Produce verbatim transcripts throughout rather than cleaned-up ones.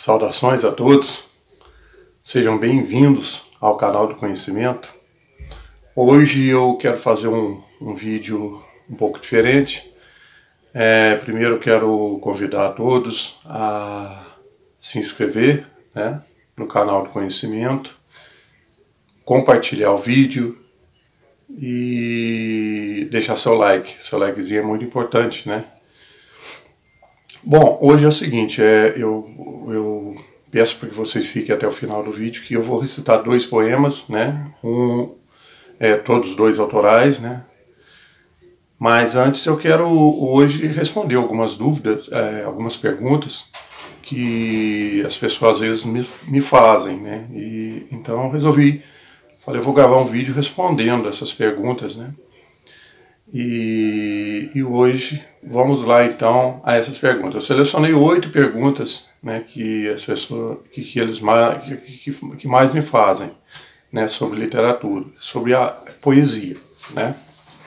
Saudações a todos, sejam bem-vindos ao canal do conhecimento. Hoje eu quero fazer um, um vídeo um pouco diferente. É, primeiro eu quero convidar a todos a se inscrever, né, no canal do conhecimento, compartilhar o vídeo e deixar seu like. Seu likezinho é muito importante, né? Bom, hoje é o seguinte, é, eu, eu peço para que vocês fiquem até o final do vídeo, que eu vou recitar dois poemas, né? Um, é, todos dois autorais, né? Mas antes eu quero hoje responder algumas dúvidas, é, algumas perguntas que as pessoas às vezes me, me fazem, né? E, então eu resolvi, falei, eu vou gravar um vídeo respondendo essas perguntas, né? E, e hoje vamos lá então a essas perguntas. Eu selecionei oito perguntas, né, que as pessoas que, que eles mais, que, que, que mais me fazem, né, sobre literatura, sobre a poesia, né?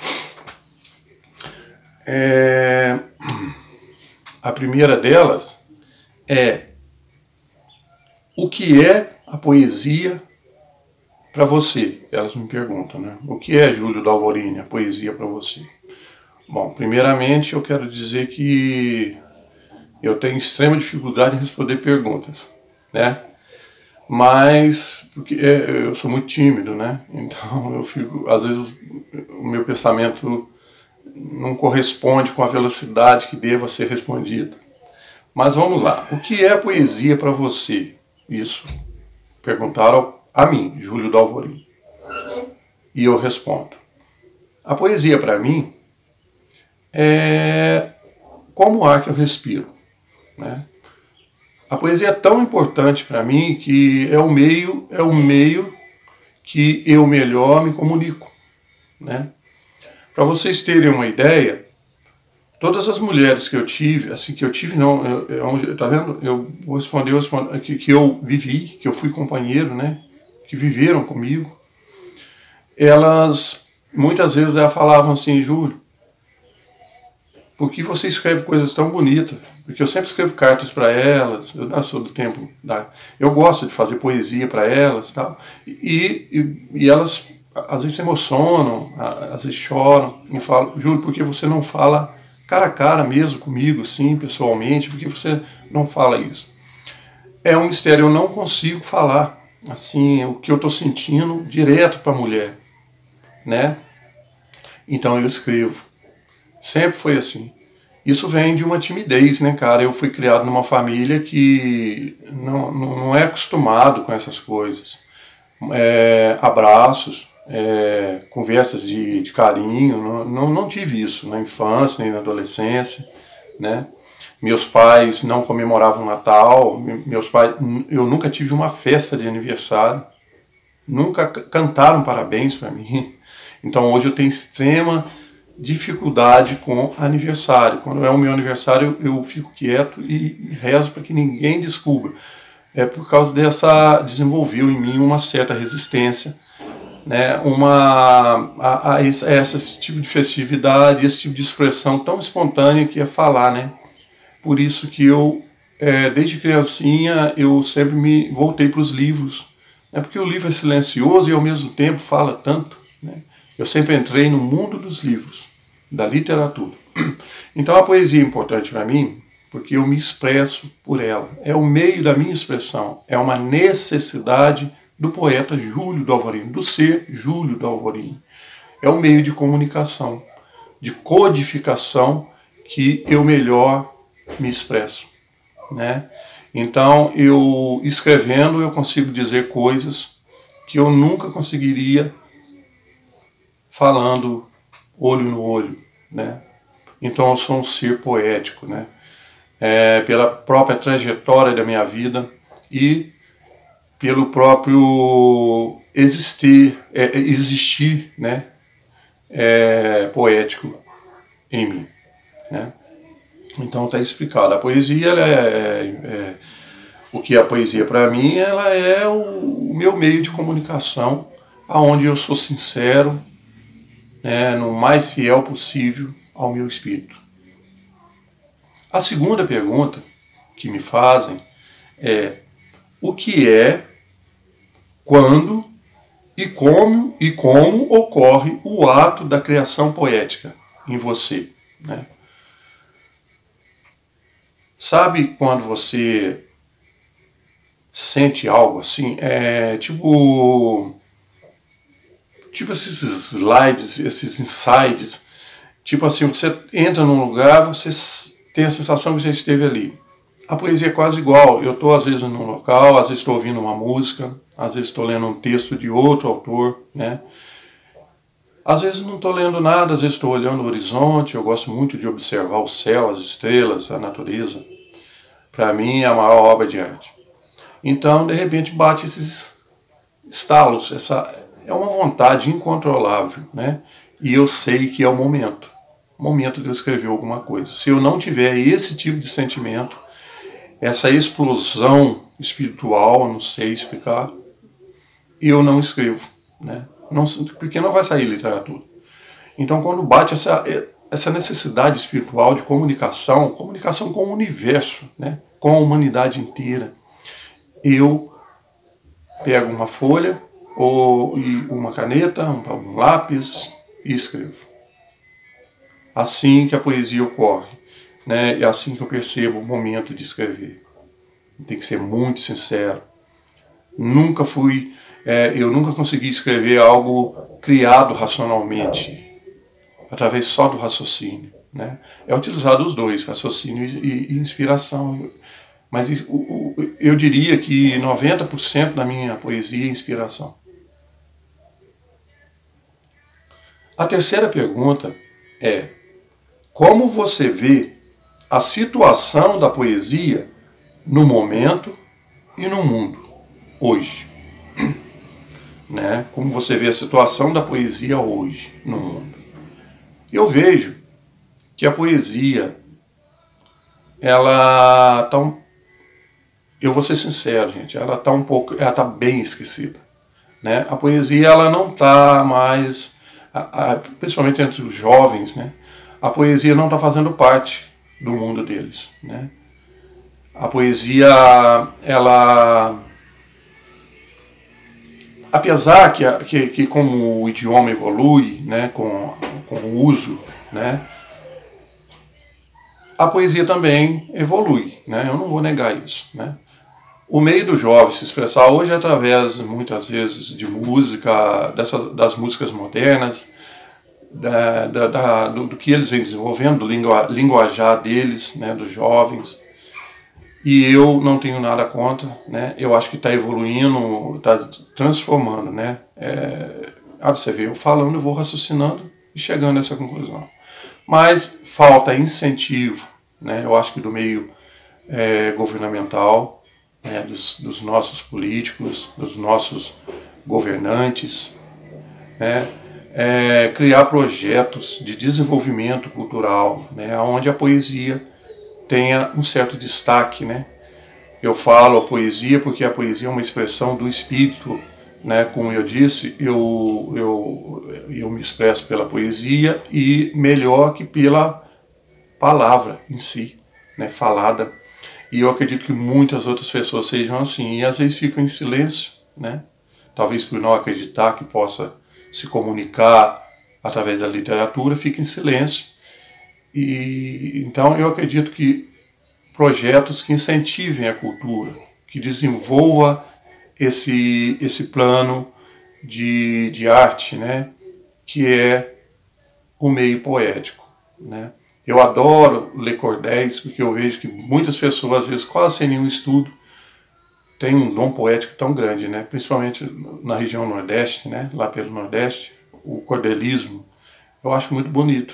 É, a primeira delas é: o que é a poesia para você? Elas me perguntam, né? O que é, Júlio Dalvorini, a poesia para você? Bom, primeiramente eu quero dizer que eu tenho extrema dificuldade em responder perguntas, né? Mas, porque eu sou muito tímido, né? Então eu fico, às vezes o meu pensamento não corresponde com a velocidade que deva ser respondido. Mas vamos lá. O que é a poesia para você? Isso perguntaram a mim, Júlio Dalvorini. E eu respondo: a poesia para mim é como o ar que eu respiro, né? A poesia é tão importante para mim que é o meio, é o meio que eu melhor me comunico, né? Para vocês terem uma ideia, todas as mulheres que eu tive, assim que eu tive não, eu, eu, tá vendo? Eu vou responder, eu respondo, que, que eu vivi, que eu fui companheiro, né? Que viveram comigo, elas muitas vezes elas falavam assim: Júlio, por que você escreve coisas tão bonitas? Porque eu sempre escrevo cartas para elas, eu não sou do tempo da... Eu gosto de fazer poesia para elas, tal, e, e, e elas às vezes se emocionam, às vezes choram, e falam: Júlio, por que você não fala cara a cara mesmo comigo, assim, pessoalmente? Por que você não fala isso? É um mistério, eu não consigo falar assim o que eu estou sentindo direto para a mulher, né? Então eu escrevo. Sempre foi assim. Isso vem de uma timidez, né, cara? Eu fui criado numa família que não, não, não é acostumado com essas coisas. É, abraços, é, conversas de, de carinho, não, não, não tive isso na infância nem na adolescência, né? Meus pais não comemoravam Natal, meus pais, eu nunca tive uma festa de aniversário, nunca cantaram parabéns para mim. Então hoje eu tenho extrema dificuldade com aniversário. Quando é o meu aniversário eu fico quieto e rezo para que ninguém descubra. É por causa dessa, desenvolveu em mim uma certa resistência, né, uma, a, a esse tipo de festividade, esse tipo de expressão tão espontânea que é falar, né? Por isso que eu, é, desde criancinha, eu sempre me voltei para os livros, né? Porque o livro é silencioso e ao mesmo tempo fala tanto, né? Eu sempre entrei no mundo dos livros, da literatura. Então a poesia é importante para mim porque eu me expresso por ela. É o meio da minha expressão, é uma necessidade do poeta Júlio Dalvorini, do ser Júlio Dalvorini. É o meio de comunicação, de codificação que eu melhor me expresso, né? Então, eu escrevendo, eu consigo dizer coisas que eu nunca conseguiria falando olho no olho, né? Então, eu sou um ser poético, né? É, pela própria trajetória da minha vida e pelo próprio existir, é, existir, né? É, poético em mim, né? Então está explicado. A poesia, ela é, é, é, o que é a poesia para mim, ela é o, o meu meio de comunicação, aonde eu sou sincero, né, no mais fiel possível ao meu espírito. A segunda pergunta que me fazem é o que é, quando e como e como ocorre o ato da criação poética em você, né? Sabe quando você sente algo assim, é tipo tipo esses slides, esses insights, tipo assim, você entra num lugar, você tem a sensação que já esteve ali. A poesia é quase igual. Eu estou às vezes num local, às vezes estou ouvindo uma música, às vezes estou lendo um texto de outro autor, né? Às vezes não estou lendo nada, às vezes estou olhando o horizonte. Eu gosto muito de observar o céu, as estrelas, a natureza. Para mim é a maior obra de arte. Então, de repente, bate esses estalos, essa é uma vontade incontrolável, né? E eu sei que é o momento, o momento de eu escrever alguma coisa. Se eu não tiver esse tipo de sentimento, essa explosão espiritual, não sei explicar, eu não escrevo, né? Não, porque não vai sair literatura. Então, quando bate essa, essa necessidade espiritual de comunicação, comunicação com o universo, né? Com a humanidade inteira, eu pego uma folha ou uma caneta, um, um lápis e escrevo. Assim que a poesia ocorre, né? É assim que eu percebo o momento de escrever. Tem que ser muito sincero. Nunca fui, é, eu nunca consegui escrever algo criado racionalmente, através só do raciocínio, né? É utilizado os dois, raciocínio e, e inspiração. Mas eu diria que noventa por cento da minha poesia é inspiração. A terceira pergunta é: como você vê a situação da poesia no momento e no mundo, hoje? Né? Como você vê a situação da poesia hoje no mundo? Eu vejo que a poesia, ela está um eu vou ser sincero, gente, ela está um pouco, ela está bem esquecida, né? A poesia, ela não está mais, a, a, principalmente entre os jovens, né? A poesia não está fazendo parte do mundo deles, né? A poesia, ela, apesar que, que, que como o idioma evolui, né, com, com o uso, né, a poesia também evolui, né? Eu não vou negar isso, né? O meio do jovem se expressar hoje é através, muitas vezes, de música, dessas, das músicas modernas, da, da, da, do, do que eles vêm desenvolvendo, do lingua, linguajar deles, né, dos jovens. E eu não tenho nada contra, né? Eu acho que está evoluindo, está transformando, né? É, ah, você vê, eu falando, eu vou raciocinando e chegando a essa conclusão. Mas falta incentivo, né? Eu acho que do meio é, governamental, né, dos, dos nossos políticos, dos nossos governantes, né, é, criar projetos de desenvolvimento cultural, né, onde a poesia tenha um certo destaque, né. Eu falo a poesia porque a poesia é uma expressão do espírito, né, como eu disse, eu, eu, eu me expresso pela poesia e melhor que pela palavra em si, né, falada. E eu acredito que muitas outras pessoas sejam assim, e às vezes ficam em silêncio, né? Talvez por não acreditar que possa se comunicar através da literatura, fica em silêncio. E então eu acredito que projetos que incentivem a cultura, que desenvolva esse, esse plano de, de arte, né? Que é o meio poético, né? Eu adoro ler cordéis, porque eu vejo que muitas pessoas, às vezes, quase sem nenhum estudo, têm um dom poético tão grande, né? Principalmente na região Nordeste, né? Lá pelo Nordeste, o cordelismo, eu acho muito bonito.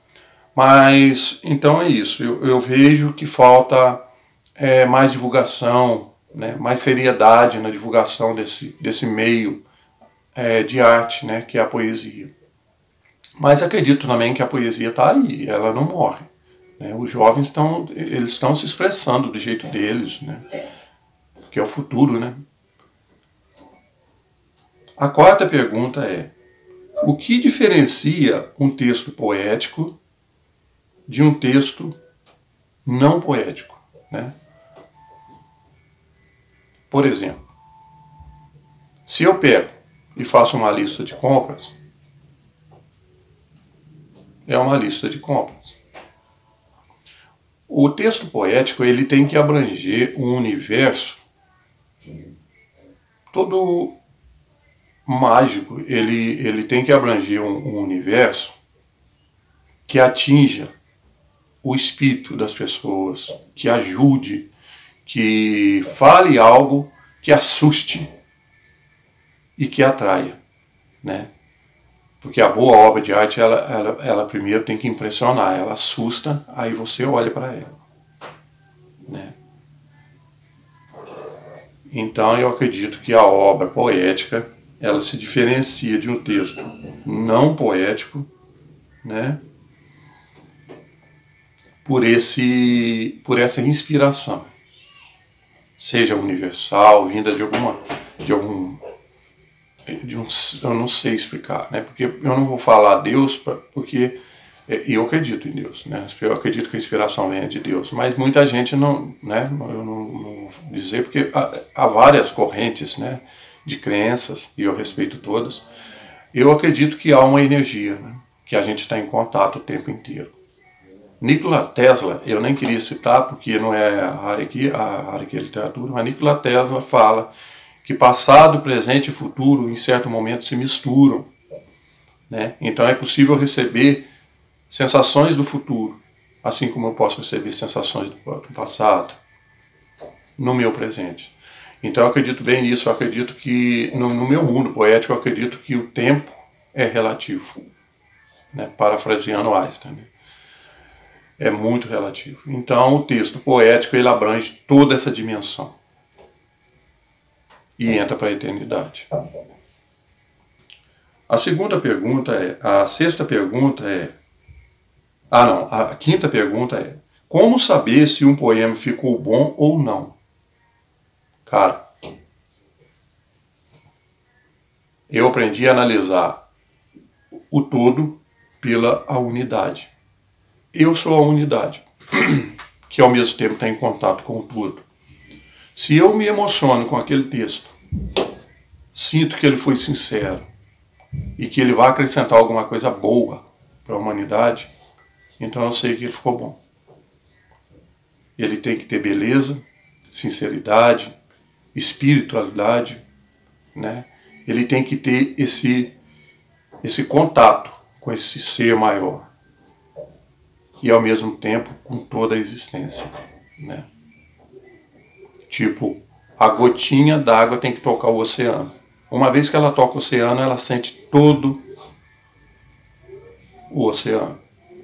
Mas, então é isso, eu, eu vejo que falta é, mais divulgação, né? Mais seriedade na divulgação desse, desse meio é, de arte, né? Que é a poesia. Mas acredito também que a poesia está aí, ela não morre, né? Os jovens estão, eles estão se expressando do jeito deles, né? Que é o futuro, né? A quarta pergunta é: o que diferencia um texto poético de um texto não poético, né? Por exemplo, se eu pego e faço uma lista de compras, é uma lista de compras. O texto poético ele tem que abranger um universo todo mágico, ele, ele tem que abranger um, um universo que atinja o espírito das pessoas, que ajude, que fale algo que assuste e que atraia, né? Porque a boa obra de arte, ela, ela, ela primeiro tem que impressionar, ela assusta, aí você olha para ela, né? Então eu acredito que a obra poética, ela se diferencia de um texto não poético, né? Por, esse, por essa inspiração, seja universal, vinda de alguma, de algum, de um, eu não sei explicar, né? Porque eu não vou falar Deus, porque eu acredito em Deus, né? Eu acredito que a inspiração venha de Deus, mas muita gente não, né? Eu não, não vou dizer, porque há, há várias correntes, né, de crenças, e eu respeito todas. Eu acredito que há uma energia, né, que a gente está em contato o tempo inteiro. Nikola Tesla, eu nem queria citar porque não é a área aqui, a área aqui é literatura, mas Nikola Tesla fala que passado, presente e futuro em certo momento se misturam, né? Então é possível receber sensações do futuro, assim como eu posso receber sensações do passado no meu presente. Então eu acredito bem nisso, eu acredito que no, no meu mundo poético eu acredito que o tempo é relativo, né? Parafraseando Einstein, né? É muito relativo. Então o texto poético ele abrange toda essa dimensão e entra para a eternidade. A segunda pergunta é, a sexta pergunta é, ah não, a quinta pergunta é, como saber se um poema ficou bom ou não? Cara, eu aprendi a analisar o todo pela a unidade. Eu sou a unidade, que ao mesmo tempo está em contato com o todo. Se eu me emociono com aquele texto, sinto que ele foi sincero e que ele vai acrescentar alguma coisa boa para a humanidade, então eu sei que ele ficou bom. Ele tem que ter beleza, sinceridade, espiritualidade, né? Ele tem que ter esse, esse contato com esse ser maior e ao mesmo tempo com toda a existência, né? Tipo, a gotinha d'água tem que tocar o oceano. Uma vez que ela toca o oceano, ela sente todo o oceano.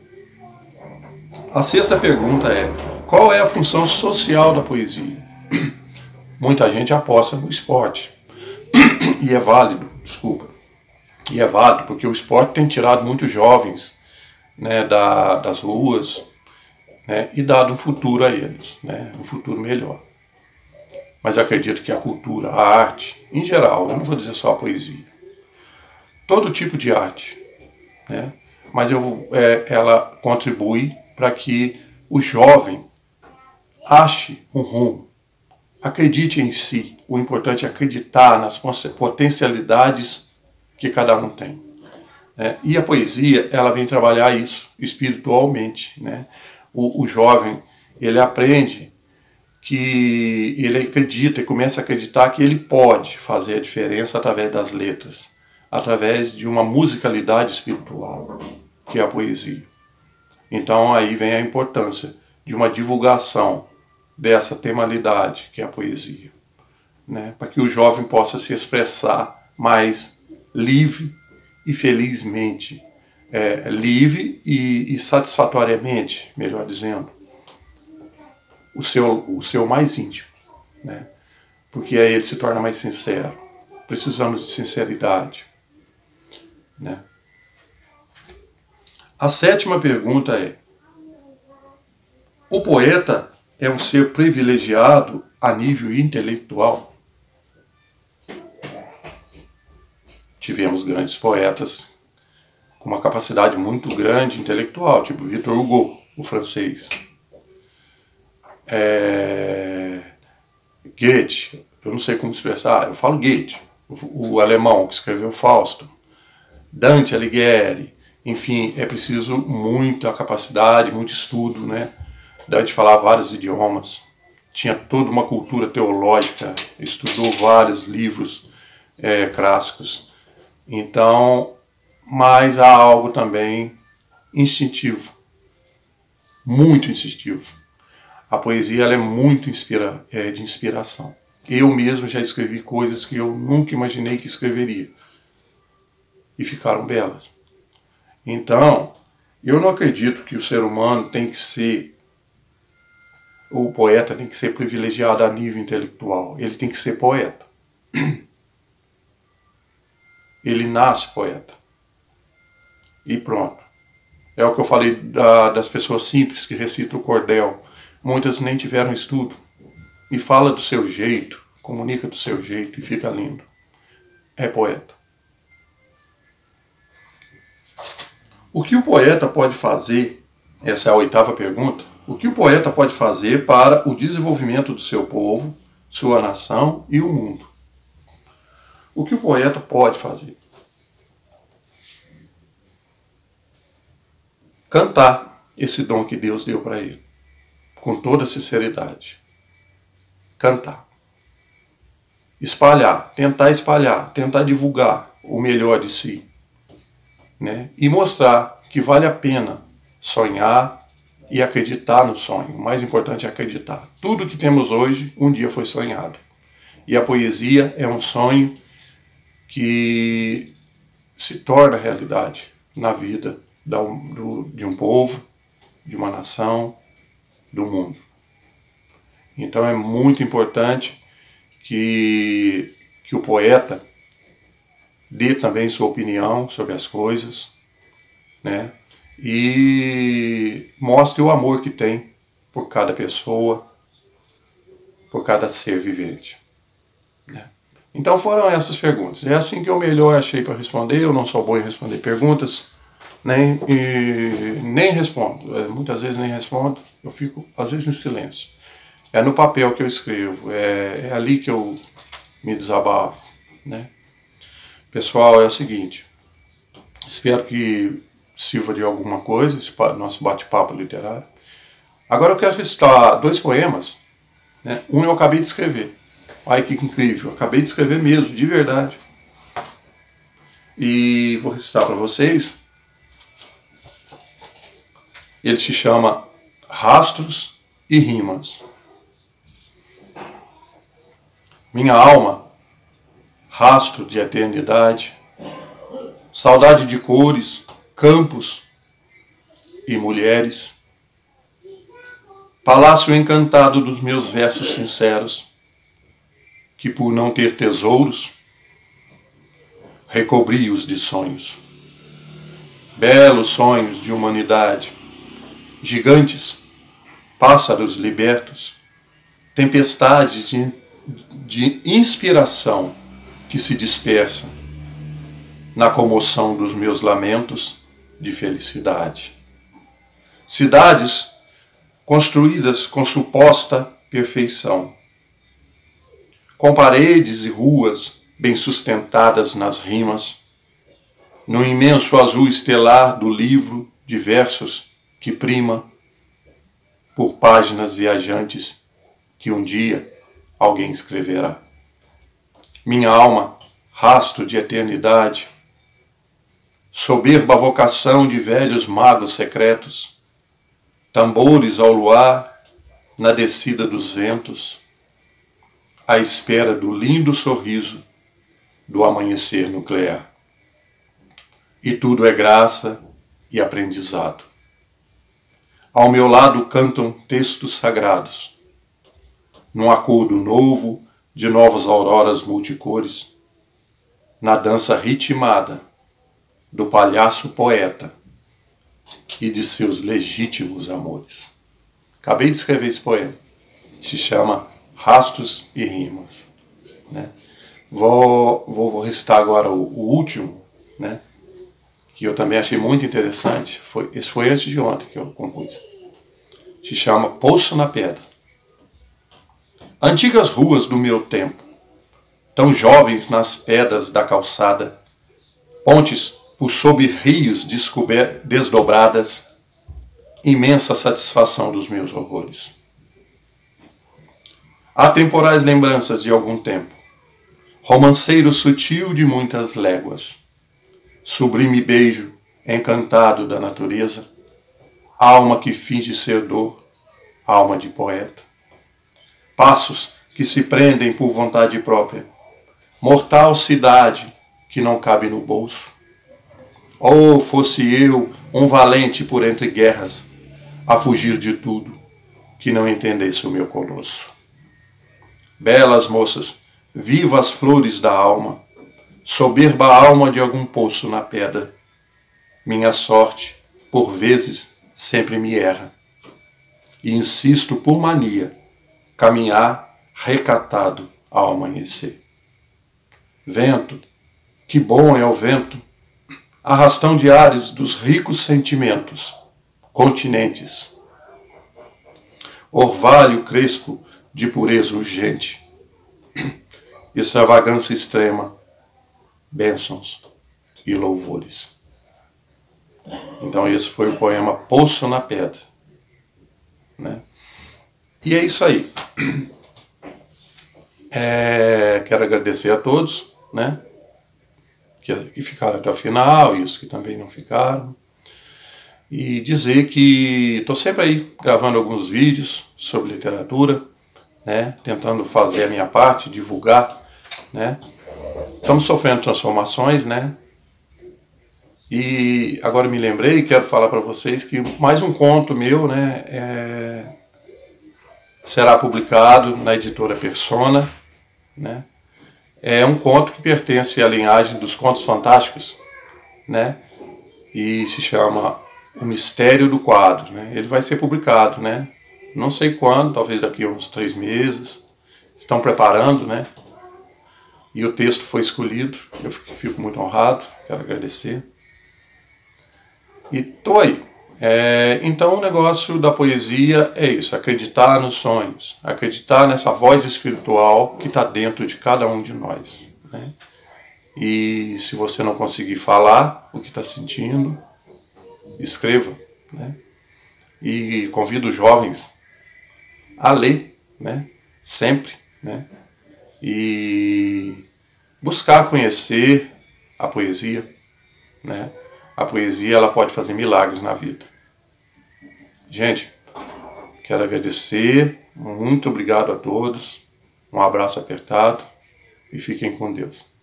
A sexta pergunta é, qual é a função social da poesia? Muita gente aposta no esporte. E é válido, desculpa. E é válido, porque o esporte tem tirado muitos jovens, né, da, das ruas, né, e dado um futuro a eles, né, um futuro melhor. Mas acredito que a cultura, a arte, em geral, eu não vou dizer só a poesia, todo tipo de arte, né, mas eu, é, ela contribui para que o jovem ache um rumo, acredite em si. O importante é acreditar nas potencialidades que cada um tem. Né? E a poesia, ela vem trabalhar isso espiritualmente. Né? O, o jovem, ele aprende que ele acredita e começa a acreditar que ele pode fazer a diferença através das letras, através de uma musicalidade espiritual, que é a poesia. Então aí vem a importância de uma divulgação dessa temalidade, que é a poesia, né? Para que o jovem possa se expressar mais livre e felizmente, é, livre e, e satisfatoriamente, melhor dizendo, o seu, o seu mais íntimo, né? Porque aí ele se torna mais sincero. Precisamos de sinceridade, né? A sétima pergunta é, o poeta é um ser privilegiado a nível intelectual? Tivemos grandes poetas com uma capacidade muito grande intelectual, tipo Victor Hugo, o francês. É... Goethe, eu não sei como expressar, eu falo Goethe, o, o alemão que escreveu Fausto, Dante Alighieri, enfim, é preciso muita capacidade, muito estudo, né? Dante falava vários idiomas, tinha toda uma cultura teológica, estudou vários livros é, clássicos. Então, mas há algo também instintivo, muito instintivo. A poesia ela é muito inspira, é, de inspiração. Eu mesmo já escrevi coisas que eu nunca imaginei que escreveria. E ficaram belas. Então, eu não acredito que o ser humano tem que ser, o poeta tem que ser privilegiado a nível intelectual. Ele tem que ser poeta. Ele nasce poeta. E pronto. É o que eu falei da, das pessoas simples que recitam o cordel. Muitas nem tiveram estudo. E fala do seu jeito, comunica do seu jeito e fica lindo. É poeta. O que o poeta pode fazer, essa é a oitava pergunta, o que o poeta pode fazer para o desenvolvimento do seu povo, sua nação e o mundo? O que o poeta pode fazer? Cantar esse dom que Deus deu para ele, com toda sinceridade. Cantar. Espalhar, tentar espalhar, tentar divulgar o melhor de si. Né? E mostrar que vale a pena sonhar e acreditar no sonho. O mais importante é acreditar. Tudo que temos hoje, um dia foi sonhado. E a poesia é um sonho que se torna realidade na vida de um povo, de uma nação, do mundo. Então é muito importante que, que o poeta dê também sua opinião sobre as coisas, né? E mostre o amor que tem por cada pessoa, por cada ser vivente. Né? Então foram essas perguntas. É assim que eu melhor achei para responder. Eu não sou bom em responder perguntas, nem, e, nem respondo. Muitas vezes nem respondo, eu fico às vezes em silêncio. É no papel que eu escrevo, é, é ali que eu me desabafo. Né? Pessoal, é o seguinte, espero que sirva de alguma coisa esse nosso bate-papo literário. Agora eu quero recitar dois poemas, né? Um eu acabei de escrever. Ai, que incrível, eu acabei de escrever mesmo, de verdade. E vou recitar para vocês. Ele se chama Rastros e Rimas. Minha alma, rastro de eternidade, saudade de cores, campos e mulheres, palácio encantado dos meus versos sinceros, que por não ter tesouros, recobri-os de sonhos. Belos sonhos de humanidade, gigantes, pássaros libertos, tempestades de, de inspiração que se dispersa na comoção dos meus lamentos de felicidade. Cidades construídas com suposta perfeição, com paredes e ruas bem sustentadas nas rimas, no imenso azul estelar do livro de versos que prima por páginas viajantes que um dia alguém escreverá. Minha alma, rastro de eternidade, soberba vocação de velhos magos secretos, tambores ao luar na descida dos ventos, à espera do lindo sorriso do amanhecer nuclear. E tudo é graça e aprendizado. Ao meu lado cantam textos sagrados, num acordo novo de novas auroras multicores, na dança ritmada do palhaço poeta e de seus legítimos amores. Acabei de escrever esse poema. Se chama Rastros e Rimas. Né? Vou, vou recitar agora o, o último, né? Que eu também achei muito interessante. Foi, esse foi antes de ontem que eu compus. Se chama Poço na Pedra. Antigas ruas do meu tempo, tão jovens nas pedras da calçada, pontes por sob rios desdobradas, imensa satisfação dos meus horrores. Atemporais lembranças de algum tempo, romanceiro sutil de muitas léguas, sublime beijo encantado da natureza, alma que finge ser dor, alma de poeta. Passos que se prendem por vontade própria, mortal cidade que não cabe no bolso. Oh, fosse eu um valente por entre guerras, a fugir de tudo, que não entendesse o meu colosso. Belas moças, vivas flores da alma, soberba alma de algum poço na pedra. Minha sorte, por vezes, sempre me erra. E insisto por mania, caminhar recatado ao amanhecer. Vento, que bom é o vento, arrastão de ares dos ricos sentimentos, continentes. Orvalho crespo de pureza urgente, extravagância extrema, bênçãos e louvores. Então esse foi o poema Poço na Pedra, né? E é isso aí. É, quero agradecer a todos, né, que, que ficaram até o final e os que também não ficaram. E dizer que estou sempre aí gravando alguns vídeos sobre literatura, né, tentando fazer a minha parte, divulgar, né. Estamos sofrendo transformações, né. E agora me lembrei, quero falar para vocês que mais um conto meu, né, é, será publicado na editora Persona, né. É um conto que pertence à linhagem dos contos fantásticos, né, e se chama O Mistério do Quadro, né. Ele vai ser publicado, né, não sei quando, talvez daqui a uns três meses, estão preparando, né, e o texto foi escolhido, eu fico muito honrado, quero agradecer. E tô aí. É, então o negócio da poesia é isso, acreditar nos sonhos, acreditar nessa voz espiritual que está dentro de cada um de nós, né? E se você não conseguir falar o que está sentindo, escreva, né? E convido os jovens a ler, né? Sempre, né? E buscar conhecer a poesia, né? A poesia, ela pode fazer milagres na vida. Gente, quero agradecer, muito obrigado a todos, um abraço apertado e fiquem com Deus.